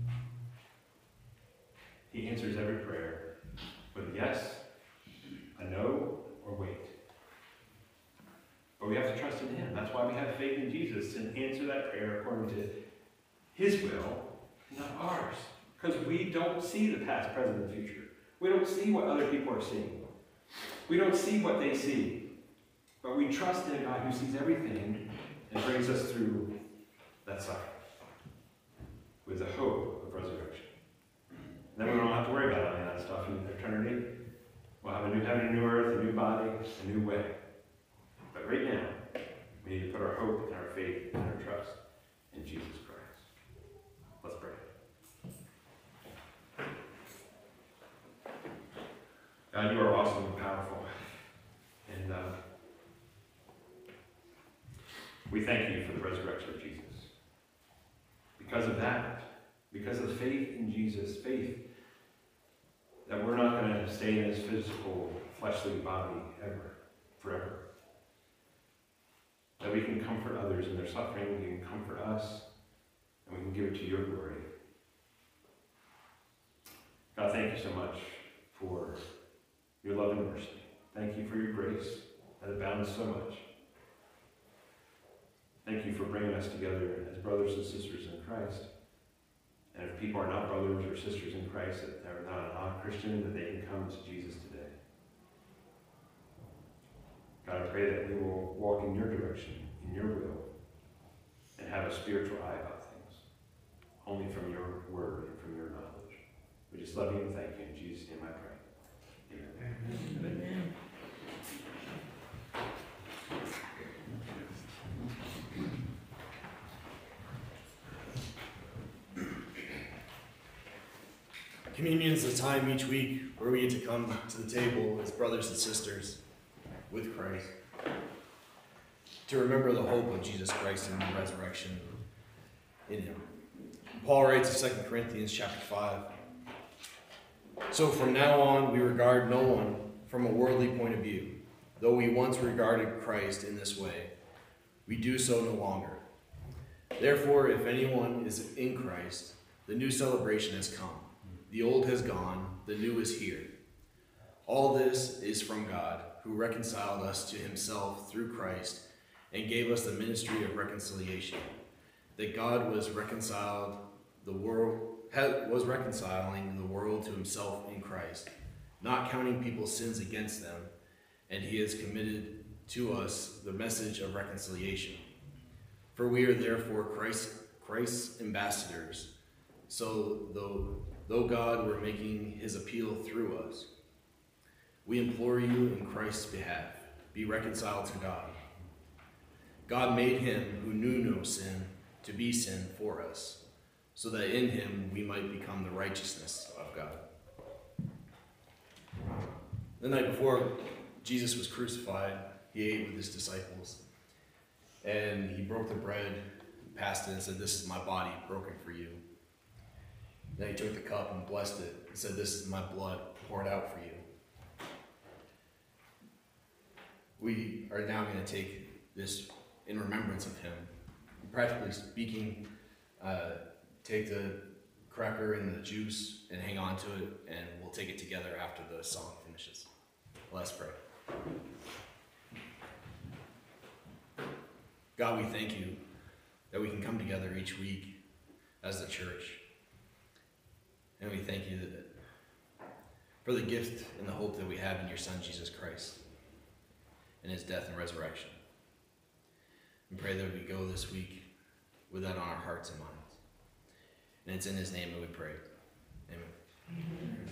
He answers every prayer with a yes, a no, or wait. But we have to trust in him. That's why we have faith in Jesus, and answer that prayer according to his will, not ours. Because we don't see the past, present, and future. We don't see what other people are seeing. We don't see what they see. But we trust in a God who sees everything, and brings us through that suffering with the hope of resurrection. And then we don't have to worry about any of that stuff in eternity. We'll have a new heaven, a new earth, a new body, a new way. But right now, we need to put our hope and our faith and our trust in Jesus Christ. Let's pray. God, you are awesome and powerful. And uh, we thank you for the resurrection of Jesus. Because of that, because of faith in Jesus, faith that we're not going to stay in this physical, fleshly body ever, forever. That we can comfort others in their suffering, we can comfort us, and we can give it to your glory. God, thank you so much for your love and mercy. Thank you for your grace that abounds so much. Thank you for bringing us together as brothers and sisters in Christ. And if people are not brothers or sisters in Christ, that they're not, not Christian, that they can come to Jesus today. God, I pray that we will walk in your direction, in your will, and have a spiritual eye about things, only from your word and from your knowledge. We just love you and thank you. In Jesus' name I pray. Amen. Amen. Amen.
Communion is the time each week where we get to come to the table as brothers and sisters with Christ to remember the hope of Jesus Christ and the resurrection in him. Paul writes in Second Corinthians chapter five, "So from now on we regard no one from a worldly point of view. Though we once regarded Christ in this way, we do so no longer. Therefore, if anyone is in Christ, the new celebration has come. The old has gone, the new is here. All this is from God, who reconciled us to himself through Christ and gave us the ministry of reconciliation. That God was reconciled the world was reconciling the world to himself in Christ, not counting people's sins against them, and he has committed to us the message of reconciliation. For we are therefore Christ, Christ's ambassadors, so though, though God were making his appeal through us, we implore you in Christ's behalf, be reconciled to God. God made him who knew no sin to be sin for us, so that in him we might become the righteousness of God." The night before Jesus was crucified, he ate with his disciples, and he broke the bread, passed it, and said, "This is my body broken for you." Then he took the cup and blessed it and said, "This is my blood poured out for you." We are now going to take this in remembrance of him. Practically speaking, uh, take the cracker and the juice and hang on to it, and we'll take it together after the song finishes. Let's pray. God, we thank you that we can come together each week as the church. And we thank you that, for the gift and the hope that we have in your Son, Jesus Christ, and his death and resurrection. And pray that we go this week with that on our hearts and minds. And it's in his name that we pray. Amen. Amen.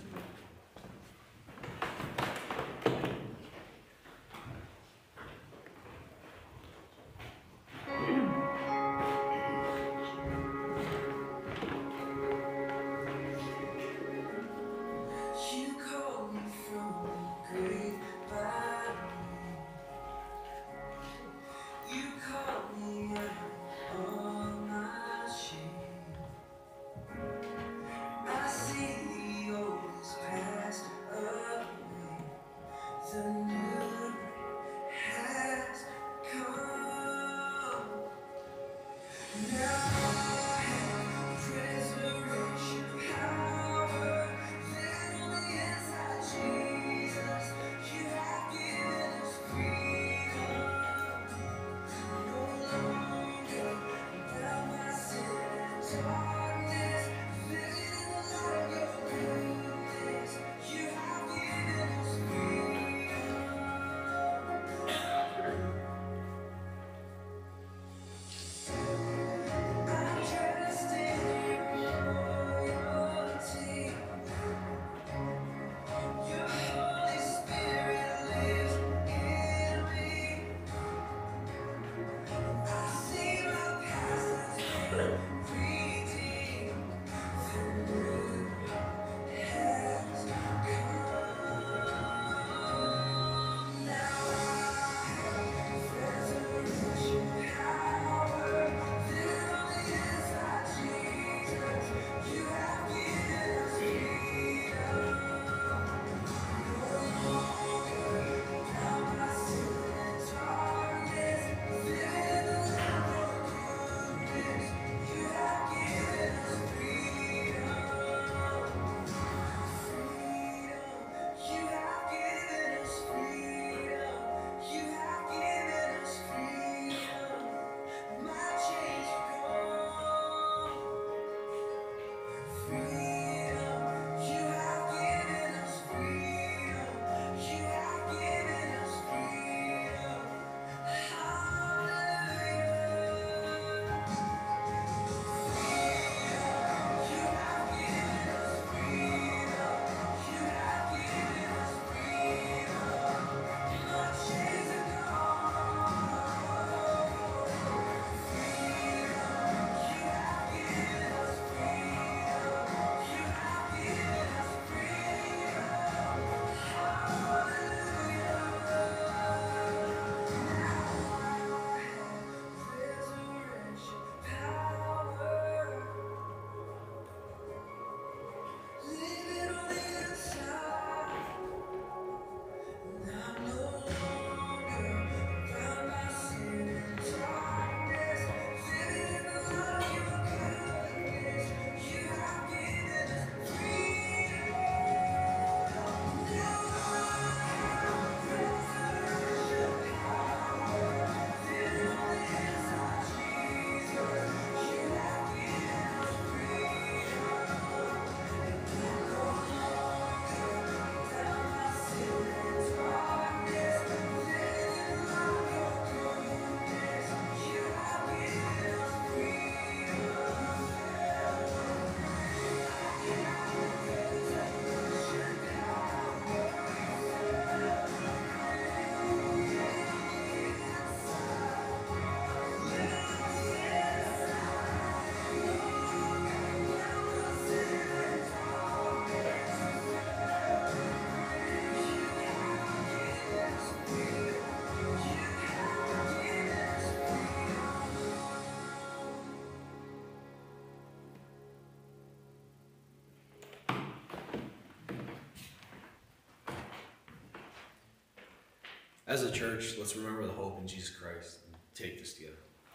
As a church, let's remember the hope in Jesus Christ and take this together.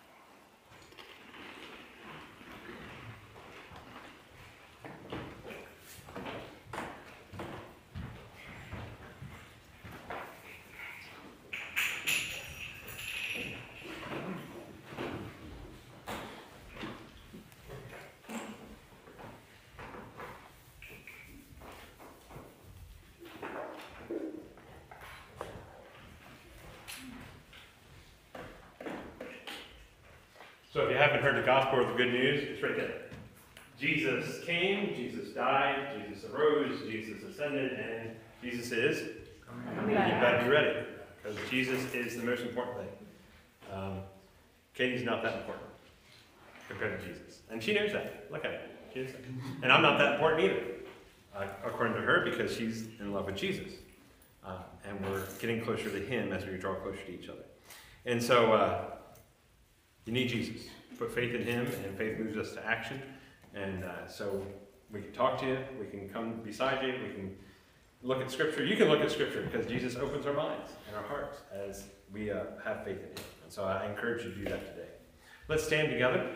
So if you haven't heard the gospel or the good news, it's right there. Jesus came, Jesus died, Jesus arose, Jesus ascended, and Jesus is coming. You better be ready, because Jesus is the most important thing. Um, Katie's not that important compared to Jesus. And she knows that. Look at it. She knows that. And I'm not that important either, uh, according to her, because she's in love with Jesus. Uh, and we're getting closer to him as we draw closer to each other. And so, uh, you need Jesus. Put faith in him, and faith moves us to action. And uh, so we can talk to you, we can come beside you, we can look at Scripture. You can look at Scripture because Jesus opens our minds and our hearts as we uh, have faith in him. And so I encourage you to do that today. Let's stand together.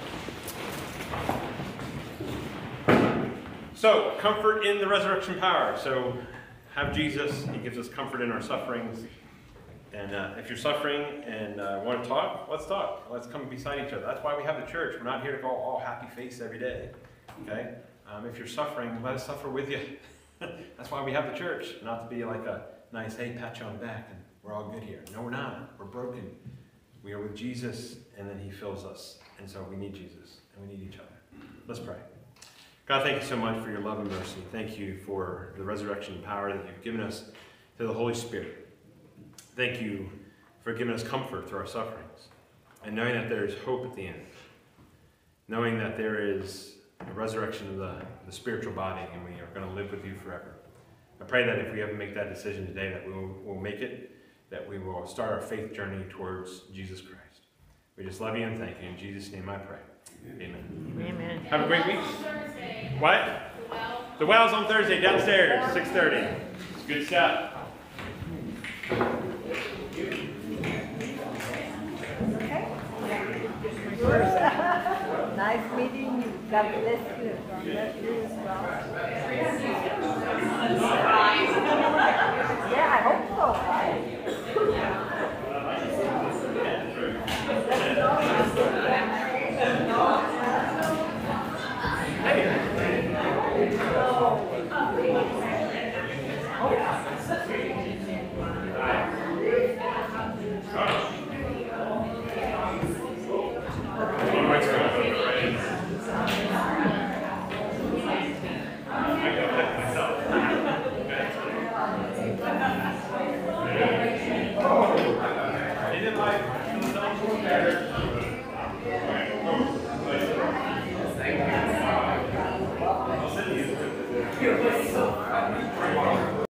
So, comfort in the resurrection power. So, have Jesus. He gives us comfort in our sufferings. And uh, if you're suffering and uh, want to talk, let's talk. Let's come beside each other. That's why we have the church. We're not here to go all happy face every day. Okay? Um, if you're suffering, let us suffer with you. That's why we have the church. Not to be like a nice, hey, pat you on the back and we're all good here. No, we're not. We're broken. We are with Jesus, and then he fills us. And so we need Jesus, and we need each other. Let's pray. God, thank you so much for your love and mercy. Thank you for the resurrection power that you've given us through the Holy Spirit. Thank you for giving us comfort through our sufferings, and knowing that there is hope at the end, knowing that there is a resurrection of the, the spiritual body, and we are going to live with you forever. I pray that if we ever make that decision today, that we will we'll make it, that we will start our faith journey towards Jesus Christ. We just love you and thank you. In Jesus' name I pray. Amen.
Amen.
Have a great week. What? The Well's on Thursday downstairs, six thirty. It's good stuff.
Nice meeting you. God bless you. God bless you as well. Yeah, I hope so.
They didn't like the